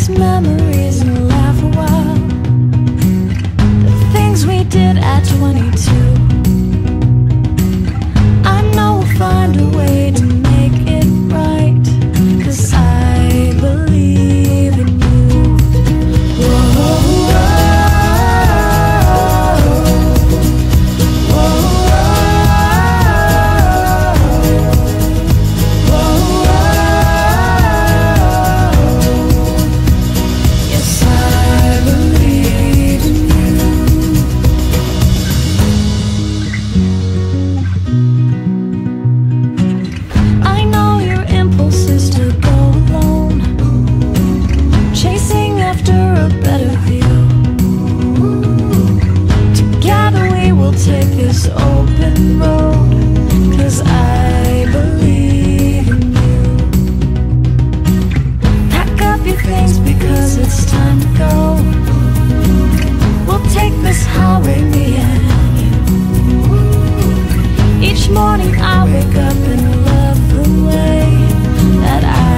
erase memories and laugh a while. The things we did at 22. I know we'll find a way to make it right, 'cause I believe in you. Whoa, take this open road, 'cause I believe in you. Pack up your things because it's time to go. We'll take this highway, me and you. Each morning I wake up and love the way that I